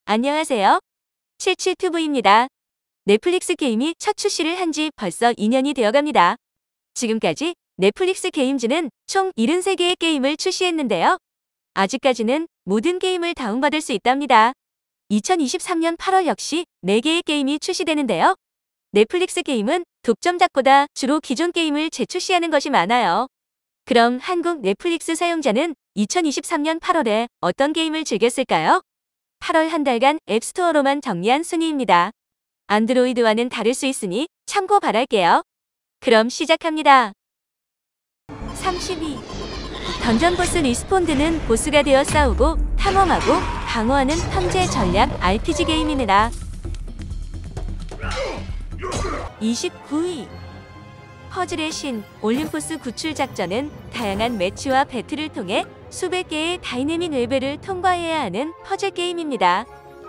안녕하세요. 77튜브입니다. 넷플릭스 게임이 첫 출시를 한 지 벌써 2년이 되어갑니다. 지금까지 넷플릭스 게임즈는 총 73개의 게임을 출시했는데요. 아직까지는 모든 게임을 다운받을 수 있답니다. 2023년 8월 역시 4개의 게임이 출시되는데요. 넷플릭스 게임은 독점작보다 주로 기존 게임을 재출시하는 것이 많아요. 그럼 한국 넷플릭스 사용자는 2023년 8월에 어떤 게임을 즐겼을까요? 8월 한 달간 앱스토어로만 정리한 순위입니다. 안드로이드와는 다를 수 있으니 참고 바랄게요. 그럼 시작합니다. 32. 던전 보스 리스폰드는 보스가 되어 싸우고 탐험하고 방어하는 탐제 전략 RPG 게임입니다. 29위. 퍼즐의 신 올림포스 구출 작전은 다양한 매치와 배틀을 통해 수백 개의 다이내믹 레벨을 통과해야 하는 퍼즐 게임입니다.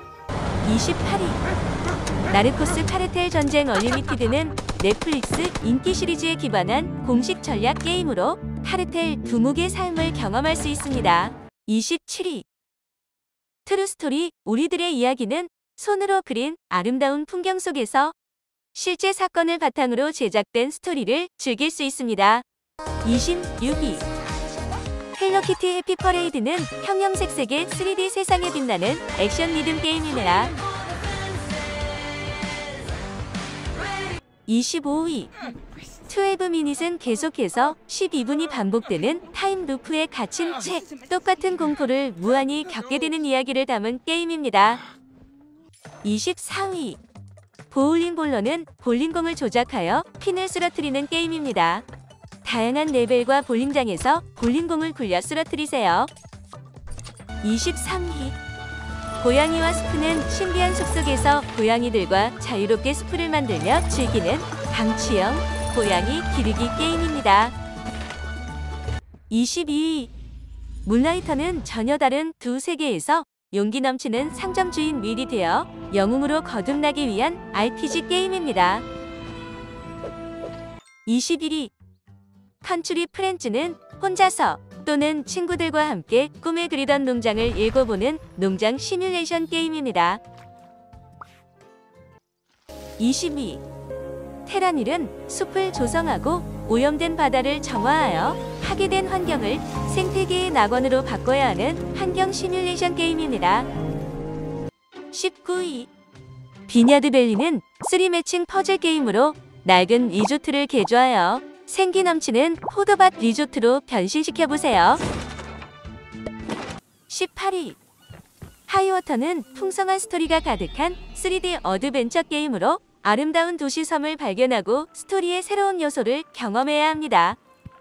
28위. 나르코스 카르텔 전쟁 얼리미티드는 넷플릭스 인기 시리즈에 기반한 공식 전략 게임으로 카르텔 두목의 삶을 경험할 수 있습니다. 27위. 트루스토리 우리들의 이야기는 손으로 그린 아름다운 풍경 속에서 실제 사건을 바탕으로 제작된 스토리를 즐길 수 있습니다. 26위. 헬로키티 해피 퍼레이드는 형형색색의 3D 세상에 빛나는 액션 리듬 게임입니다. 25위. 12미닛은 계속해서 12분이 반복되는 타임 루프에 갇힌 책, 똑같은 공포를 무한히 겪게 되는 이야기를 담은 게임입니다. 24위. 보울링볼러는 볼링공을 조작하여 핀을 쓰러뜨리는 게임입니다. 다양한 레벨과 볼링장에서 볼링공을 굴려 쓰러뜨리세요. 23위. 고양이와 스프는 신비한 숲속에서 고양이들과 자유롭게 숲을 만들며 즐기는 방치형 고양이 기르기 게임입니다. 22위. 문라이터는 전혀 다른 두 세계에서 용기 넘치는 상점 주인 윌이 되어 영웅으로 거듭나기 위한 RPG 게임입니다. 21위. 컨츄리 프렌즈는 혼자서 또는 친구들과 함께 꿈에 그리던 농장을 읽어보는 농장 시뮬레이션 게임입니다. 22. 테라닐은 숲을 조성하고 오염된 바다를 정화하여 파괴된 환경을 생태계의 낙원으로 바꿔야 하는 환경 시뮬레이션 게임입니다. 19위. 비냐드 밸리는 3매칭 퍼즐 게임으로 낡은 리조트를 개조하여 생기 넘치는 포도밭 리조트로 변신시켜보세요. 18위. 하이워터는 풍성한 스토리가 가득한 3D 어드벤처 게임으로 아름다운 도시 섬을 발견하고 스토리의 새로운 요소를 경험해야 합니다.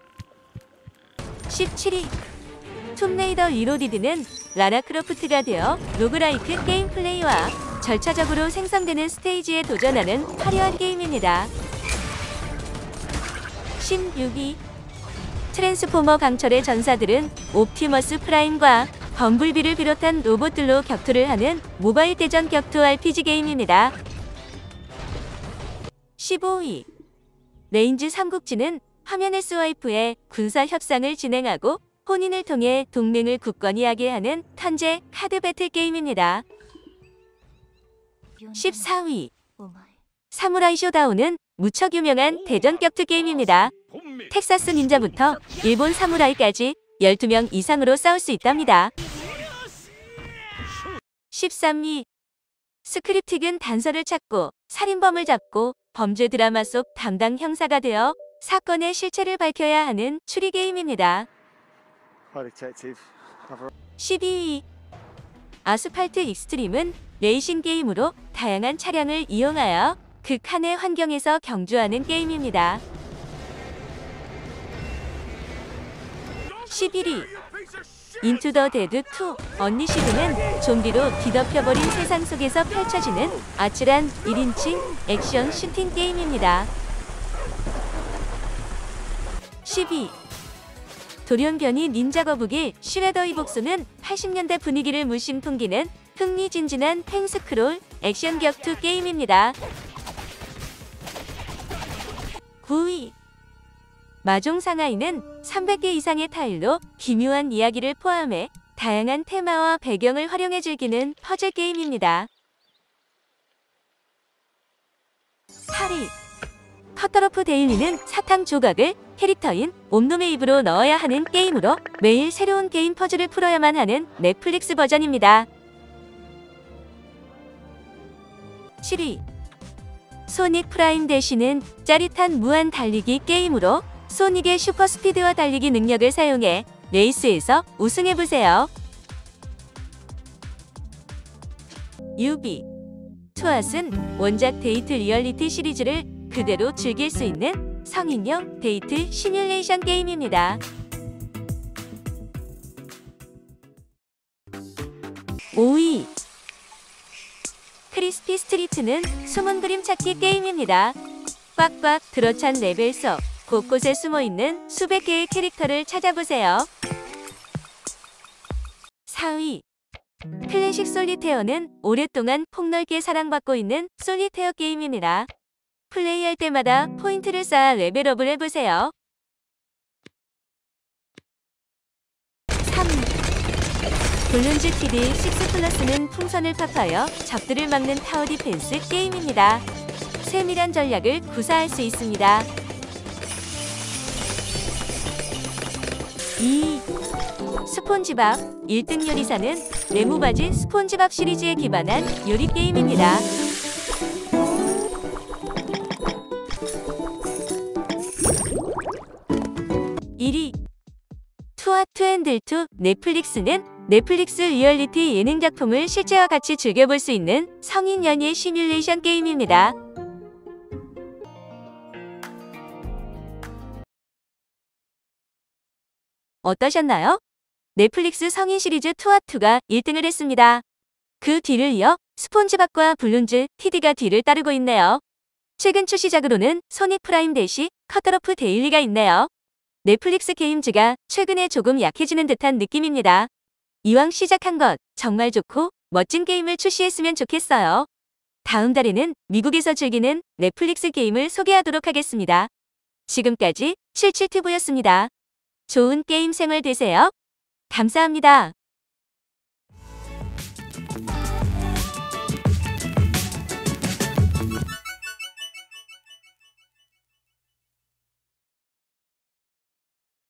17위. 툼레이더 리로디드는 라라 크로프트가 되어 로그라이크 게임 플레이와 절차적으로 생성되는 스테이지에 도전하는 화려한 게임입니다. 16위. 트랜스포머 강철의 전사들은 옵티머스 프라임과 범블비를 비롯한 로봇들로 격투를 하는 모바일 대전 격투 RPG 게임입니다. 15위. 레인즈 삼국지는 화면을 스와이프해 군사 협상을 진행하고 혼인을 통해 동맹을 굳건히 하게 하는 턴제 카드 배틀 게임입니다. 14위. 사무라이 쇼다운은 무척 유명한 대전 격투 게임입니다. 텍사스 닌자부터 일본 사무라이까지 12명 이상으로 싸울 수 있답니다. 13위. 스크립틱은 단서를 찾고 살인범을 잡고 범죄 드라마 속 담당 형사가 되어 사건의 실체를 밝혀야 하는 추리 게임입니다. 12위. 아스팔트 익스트림은 레이싱 게임으로 다양한 차량을 이용하여 극한의 환경에서 경주하는 게임입니다. 11위. 인투 더 데드 2 언리시드는 좀비로 뒤덮여버린 세상 속에서 펼쳐지는 아찔한 1인칭 액션 슈팅 게임입니다. 10위. 돌연변이 닌자 거북이 슈레더의 복수는 80년대 분위기를 물씬 풍기는 흥미진진한 팽스크롤 액션 격투 게임입니다. 9위. 마종 상하이는 300개 이상의 타일로 기묘한 이야기를 포함해 다양한 테마와 배경을 활용해 즐기는 퍼즐 게임입니다. 8위. 커터로프 데일리는 사탕 조각을 캐릭터인 옴놈의 입으로 넣어야 하는 게임으로 매일 새로운 게임 퍼즐을 풀어야만 하는 넷플릭스 버전입니다. 7위. 소닉 프라임 대시는 짜릿한 무한 달리기 게임으로 소닉의 슈퍼스피드와 달리기 능력을 사용해 레이스에서 우승해보세요. 6위. 투앗은 원작 데이트 리얼리티 시리즈를 그대로 즐길 수 있는 성인용 데이트 시뮬레이션 게임입니다. 5위. 크리스피 스트리트는 숨은 그림 찾기 게임입니다. 꽉꽉 들어찬 레벨 속 곳곳에 숨어있는 수백 개의 캐릭터를 찾아보세요. 4위. 클래식 솔리테어는 오랫동안 폭넓게 사랑받고 있는 솔리테어 게임입니다. 플레이할 때마다 포인트를 쌓아 레벨업을 해보세요. 3위. 블룬즈 TD 6 플러스는 풍선을 파파여 적들을 막는 타워 디펜스 게임입니다. 세밀한 전략을 구사할 수 있습니다. 2. 스폰지밥 1등 요리사는 레모바지 스폰지밥 시리즈에 기반한 요리 게임입니다. 1위. 투아투앤들투 넷플릭스는 넷플릭스 리얼리티 예능 작품을 실제와 같이 즐겨볼 수 있는 성인 연예 시뮬레이션 게임입니다. 어떠셨나요? 넷플릭스 성인 시리즈 투아투가 1등을 했습니다. 그 뒤를 이어 스폰지밥과 블룬즈 TD가 뒤를 따르고 있네요. 최근 출시작으로는 소닉 프라임 대시 커터로프 데일리가 있네요. 넷플릭스 게임즈가 최근에 조금 약해지는 듯한 느낌입니다. 이왕 시작한 것 정말 좋고 멋진 게임을 출시했으면 좋겠어요. 다음 달에는 미국에서 즐기는 넷플릭스 게임을 소개하도록 하겠습니다. 지금까지 77튜브였습니다. 좋은 게임 생활 되세요. 감사합니다.